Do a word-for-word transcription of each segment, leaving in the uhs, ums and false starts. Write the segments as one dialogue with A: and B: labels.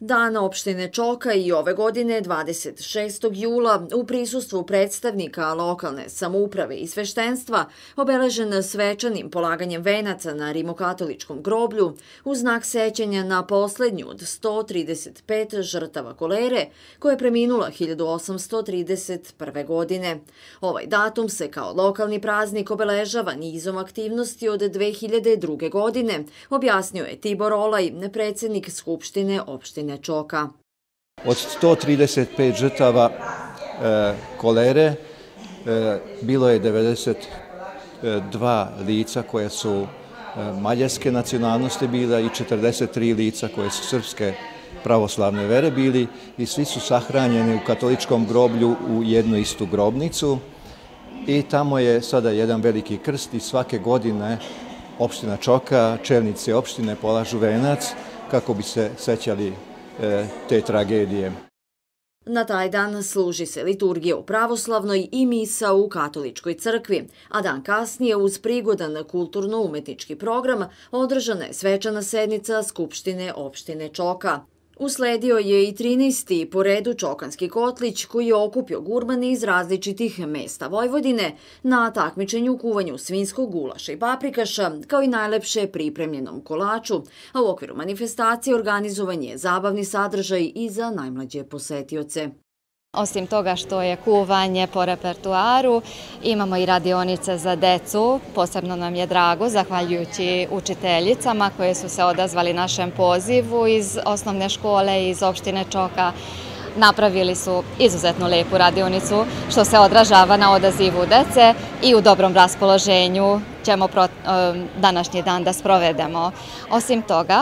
A: Dan opštine Čoka i ove godine dvadeset šestog jula u prisustvu predstavnika lokalne samouprave i sveštenstva obeležen svečanim polaganjem venaca na rimokatoličkom groblju u znak sećanja na poslednju od sto trideset pet žrtava kolere koja je preminula hiljadu osamsto trideset prve. godine. Ovaj datum se kao lokalni praznik obeležava nizom aktivnosti od dve hiljade druge. godine, objasnio je Tibor Olaj, predsednik Skupštine opštine Čoka.
B: Od sto trideset pet žrtava e, kolere e, bilo je devedeset dva lica koja su e, mađarske nacionalnosti bila i četrdeset tri lica koje su srpske pravoslavne vere bili i svi su sahranjeni u katoličkom groblju u jednu istu grobnicu i tamo je sada jedan veliki krst i svake godine opština Čoka, čelnici opštine polažu venac kako bi se sećali te tragedije.
A: Na taj dan služi se liturgija u pravoslavnoj i misa u katoličkoj crkvi, a dan kasnije uz prigodan kulturno-umetnički program održana je svečana sednica Skupštine opštine Čoka. Usledio je i trinaesti po redu Čokanski kotlić koji je okupio gurmane iz različitih mesta Vojvodine na takmičenju u kuvanju svinjskog gulaša i paprikaša kao i najlepše pripremljenom kolaču, a u okviru manifestacije organizovan je zabavni sadržaj i za najmlađe posetioce.
C: Osim toga što je kuvanje po repertuaru, imamo i radionice za decu. Posebno nam je drago, zahvaljujući učiteljicama koje su se odazvali našem pozivu iz osnovne škole iz opštine Čoka. Napravili su izuzetno lepu radionicu, što se odražava na odazivu dece i u dobrom raspoloženju ćemo današnji dan da sprovedemo. Osim toga,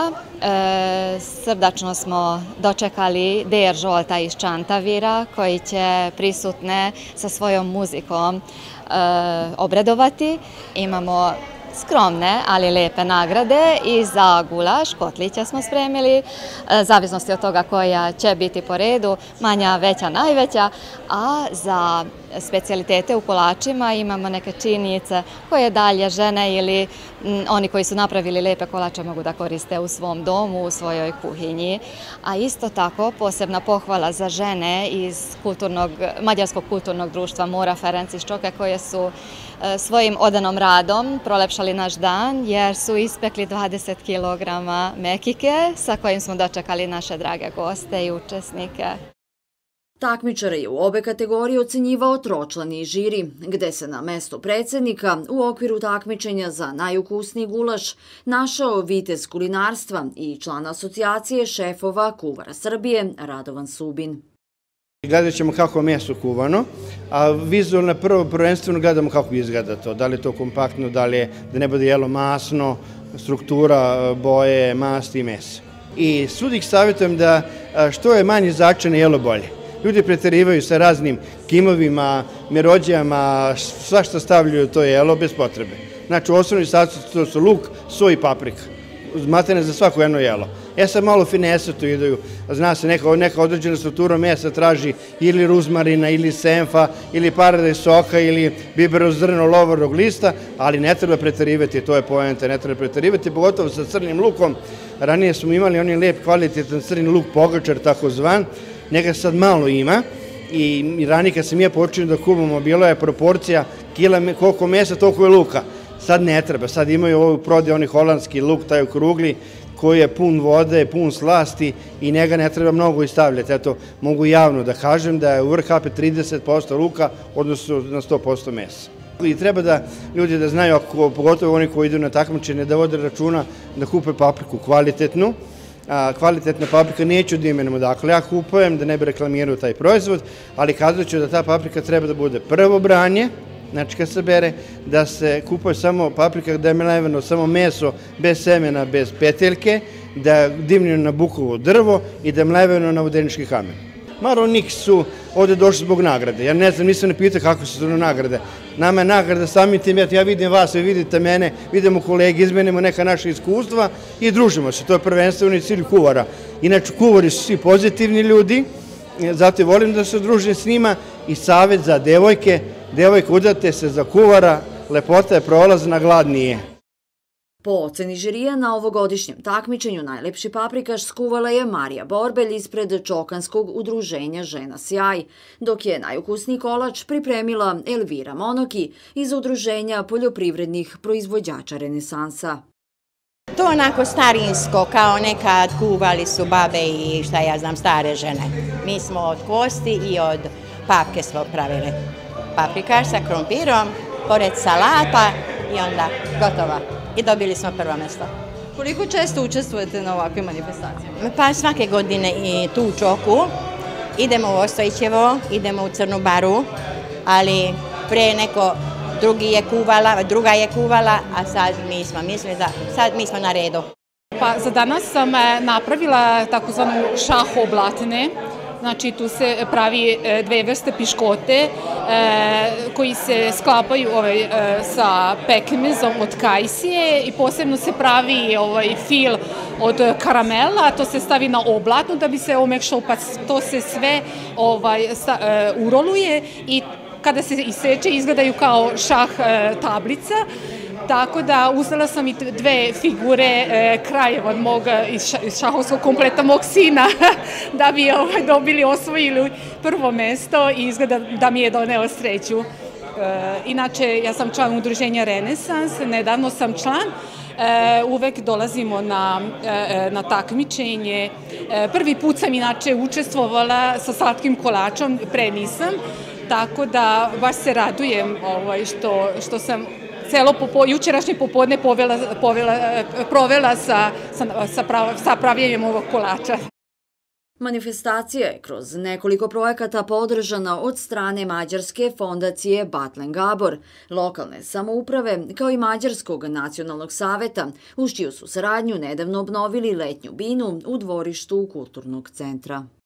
C: srdačno smo dočekali Dejer Žolta iz Čantavira koji će prisutne sa svojom muzikom obradovati. Imamo skromne, ali lepe nagrade i za gulaš, kotlića smo spremili, zavisnosti od toga koja će biti po redu, manja, veća, najveća, a za specijalitete u kolačima imamo neke činjenice koje dalje žene ili oni koji su napravili lepe kolače mogu da koriste u svom domu, u svojoj kuhinji. A isto tako posebna pohvala za žene iz Mađarskog kulturnog društva Mura Ferenc iz Čoke koje su svojim odanom radom prolepšali naš dan jer su ispekli dvadeset kilograma mekike sa kojim smo dočekali naše drage goste i učesnike.
A: Takmičare je u obe kategorije ocenjivao tročlani žiri, gde se na mesto predsednika u okviru takmičenja za najukusniji gulaš našao vitez kulinarstva i član asocijacije šefova kuvara Srbije Radovan Subin.
D: Gledat ćemo kako je meso kuvano, a vizualno prvo prvenstveno gledamo kako izgleda to, da li je to kompaktno, da li je da ne bude jelo masno, struktura boje, masti i mesa. I svud ih savjetujem da što je manje začine jelo bolje. Ljudi preterivaju sa raznim kimovima, mirođijama, svašta stavljaju to jelo bez potrebe. Znači u osnovnoj sastojci to su luk, so i paprika. Matene za svako jedno jelo. E sad malo finese tu idaju. Zna se neka određena struktura mesa traži ili ruzmarina, ili senfa, ili paradajz soka, ili biberovo zrno lovornog lista, ali ne treba preterivati, to je poenta, ne treba preterivati, pogotovo sa crnim lukom. Ranije smo imali onaj lep kvalitetan crni luk pogačar, tako zvan, njega sad malo ima i ranije kad sam ja počeo da kuvamo, bilo je proporcija koliko mesa, toliko je luka. Sad ne treba, sad imaju ovo prodaju onaj holandski luk, taj okrugli, koji je pun vode, pun slasti i njega ne treba mnogo istavljati. Eto, mogu javno da kažem da je u vrh hape trideset posto luka, odnosno na sto posto mesa. I treba da ljudi da znaju, pogotovo oni koji idu na takmičenje, da vode računa da kupe papriku kvalitetnu. Kvalitetna paprika neću da imenujem odakle ja kupujem, da ne bi reklamirao taj proizvod, ali kazat ću da ta paprika treba da bude prvo branje, znači kad se bere, da se kupuje samo paprika gde je mleveno samo meso, bez semena, bez peteljke, da je dimljeno na bukovo drvo i da je mleveno na vodenički kamen. Maronik su ovde došli zbog nagrade. Ja ne znam, nisam ne pitao kako su to nagrade. Nama je nagrada samim tim, ja vidim vas, vi vidite mene, vidimo kolege, izmenimo neka naša iskustva i družimo se. To je prvenstveni cilj kuvara. Inače, kuvari su svi pozitivni ljudi, zato i volim da se družim s njima i savjet za devojke, devojke udate se za kuvara, lepota je prolazna, glad nije.
A: Po oceni žirija na ovogodišnjem takmičenju najlepši paprikaš skuvala je Marija Borbelj ispred Čokanskog udruženja Žena Sjaj, dok je najukusniji kolač pripremila Elvira Monoki iz udruženja poljoprivrednih proizvođača Renesansa.
E: To onako starinsko, kao nekad kuvali su babe i šta ja znam, stare žene. Mi smo od kosti i od papke smo pravili paprikaš sa krompirom, pored salata i onda gotova. I dobili smo prvo mesto.
A: Koliko često učestvujete na ovakvim manifestacijama?
E: Pa svake godine i tu u Čoku. Idemo u Ostojićevo, idemo u Crnu Baru, ali pre neko drugi je kuvala, druga je kuvala, a sad mi smo mislili da sad mi smo na redu.
F: Pa za danas sam napravila takozvanu šah oblatne. Znači tu se pravi dve vrste piškote koji se sklapaju sa pekmezom od kajsije i posebno se pravi fil od karamela, to se stavi na oblatnu da bi se omekšao, pa to se sve uroluje i kada se iseče izgledaju kao šah tablica. Tako da uzela sam i dve figure krajeva od mog šahovskog kompleta mog sina da bi dobili, osvojili prvo mesto i izgleda da mi je doneo sreću. Inače, ja sam član udruženja Renesans, nedavno sam član, uvek dolazimo na takmičenje. Prvi put sam inače učestvovala sa slatkim kolačom, pre nisam, tako da baš se radujem što sam celo jučerašnje popodne provela sa pravljenjem ovog kolača.
A: Manifestacija je kroz nekoliko projekata podržana od strane Mađarske fondacije Batlen Gabor, lokalne samouprave kao i Mađarskog nacionalnog saveta, uz čiju su saradnju nedavno obnovili letnju binu u dvorištu Kulturnog centra.